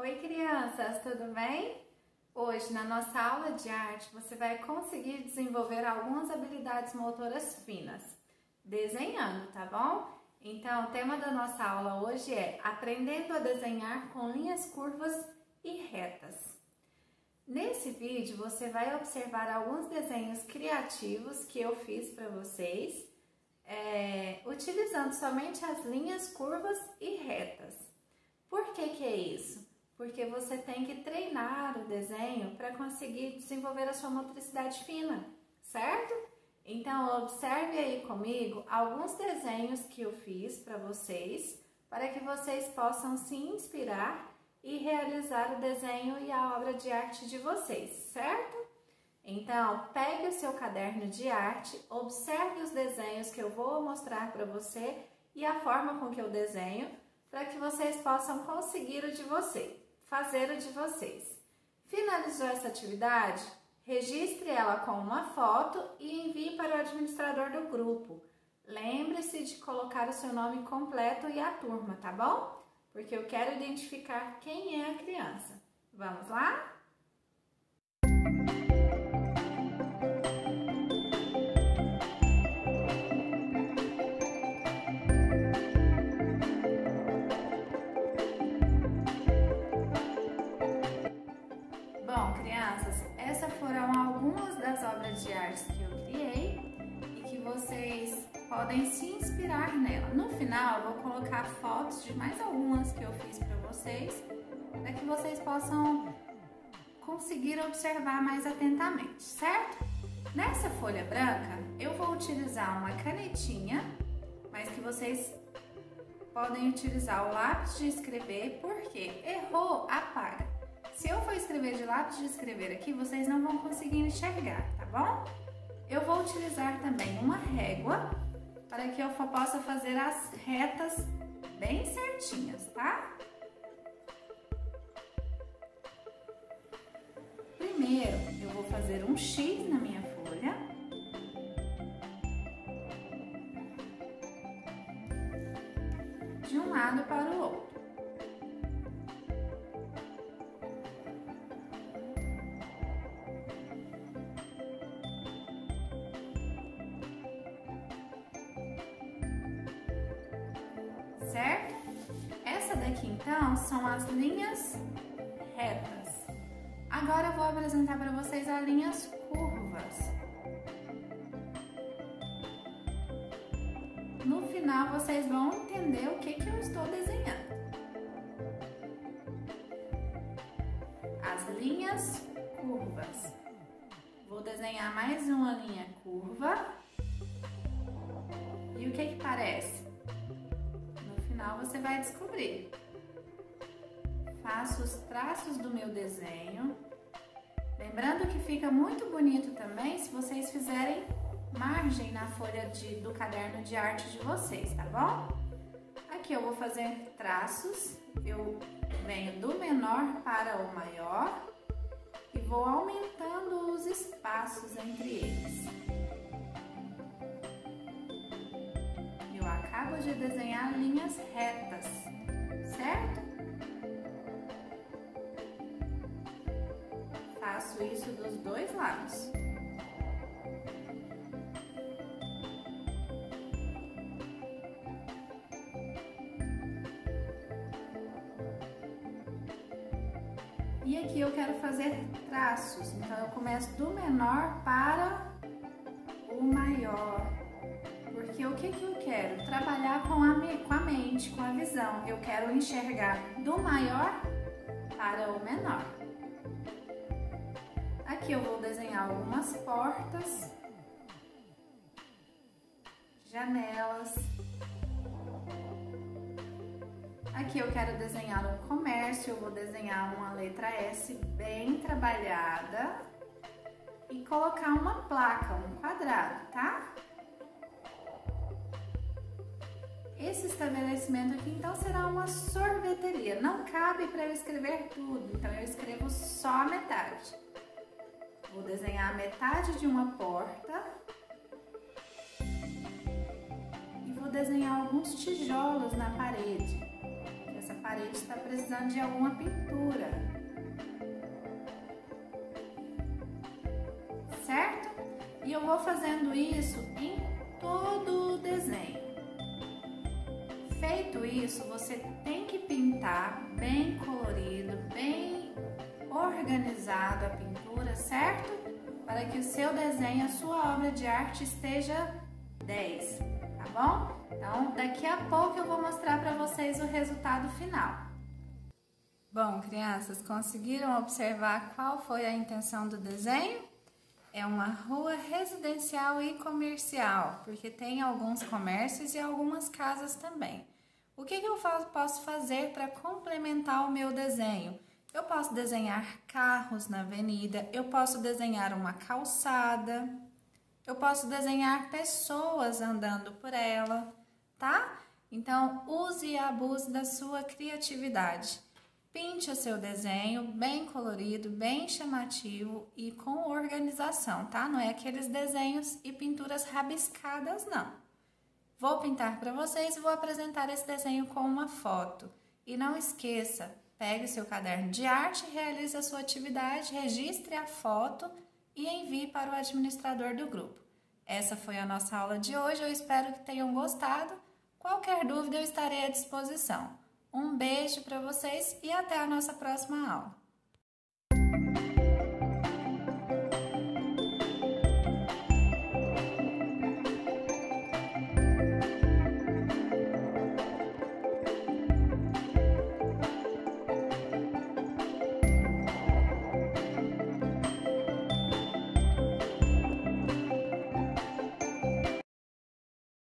Oi crianças, tudo bem? Hoje na nossa aula de arte você vai conseguir desenvolver algumas habilidades motoras finas, desenhando, tá bom? Então o tema da nossa aula hoje é aprendendo a desenhar com linhas curvas e retas. Nesse vídeo você vai observar alguns desenhos criativos que eu fiz para vocês, utilizando somente as linhas curvas e retas. Por que é isso? Porque você tem que treinar o desenho para conseguir desenvolver a sua motricidade fina, certo? Então observe aí comigo alguns desenhos que eu fiz para vocês, para que vocês possam se inspirar e realizar o desenho e a obra de arte de vocês, certo? Então, pegue o seu caderno de arte, observe os desenhos que eu vou mostrar para você e a forma com que eu desenho, para que vocês possam conseguir o de vocês, fazer o de vocês. Finalizou essa atividade? Registre ela com uma foto e envie para o administrador do grupo. Lembre-se de colocar o seu nome completo e a turma, tá bom? Porque eu quero identificar quem é a criança. Vamos lá? Bom, crianças, essas foram algumas das obras de arte que eu criei e que vocês podem se inspirar nela. No final, eu vou colocar fotos de mais algumas que eu fiz para vocês, para que vocês possam conseguir observar mais atentamente, certo? Nessa folha branca, eu vou utilizar uma canetinha, mas que vocês podem utilizar o lápis de escrever, porque errou, apaga. Se eu for escrever de lápis de escrever aqui, vocês não vão conseguir enxergar, tá bom? Eu vou utilizar também uma régua para que eu possa fazer as retas bem certinhas, tá? Primeiro, eu vou fazer um X na minha folha. De um lado para o outro. Certo? Essa daqui então são as linhas retas. Agora eu vou apresentar para vocês as linhas curvas. No final vocês vão entender o que eu estou desenhando. As linhas curvas. Vou desenhar mais uma linha curva. E o que parece? No final você vai descobrir. Faço os traços do meu desenho. Lembrando que fica muito bonito também se vocês fizerem margem na folha do caderno de arte de vocês, tá bom? Aqui eu vou fazer traços. Eu venho do menor para o maior e vou aumentando os espaços entre eles. Eu acabo de desenhar linhas retas, certo? Faço isso dos dois lados. E aqui eu quero fazer traços, então eu começo do menor para o maior. Porque o que eu quero? Trabalhar com a mente, com a visão. Eu quero enxergar do maior para o menor. Aqui eu vou desenhar algumas portas, janelas. Aqui eu quero desenhar um comércio, eu vou desenhar uma letra S bem trabalhada e colocar uma placa, um quadrado, tá? Esse estabelecimento aqui então será uma sorveteria. Não cabe para eu escrever tudo, então eu escrevo só a metade. Vou desenhar a metade de uma porta e vou desenhar alguns tijolos na parede. Essa parede está precisando de alguma pintura, certo? E eu vou fazendo isso em todo o desenho. Feito isso, você tem que pintar bem colorido, bem organizado a pintura, certo? Para que o seu desenho, a sua obra de arte esteja 10, tá bom? Então, daqui a pouco eu vou mostrar para vocês o resultado final. Bom, crianças, conseguiram observar qual foi a intenção do desenho? É uma rua residencial e comercial, porque tem alguns comércios e algumas casas também. O que eu posso fazer para complementar o meu desenho? Eu posso desenhar carros na avenida, eu posso desenhar uma calçada, eu posso desenhar pessoas andando por ela, tá? Então, use e abuse da sua criatividade. Pinte o seu desenho bem colorido, bem chamativo e com organização, tá? Não é aqueles desenhos e pinturas rabiscadas, não. Vou pintar para vocês e vou apresentar esse desenho com uma foto. E não esqueça, pegue o seu caderno de arte, realize a sua atividade, registre a foto e envie para o administrador do grupo. Essa foi a nossa aula de hoje, eu espero que tenham gostado. Qualquer dúvida eu estarei à disposição. Um beijo para vocês e até a nossa próxima aula.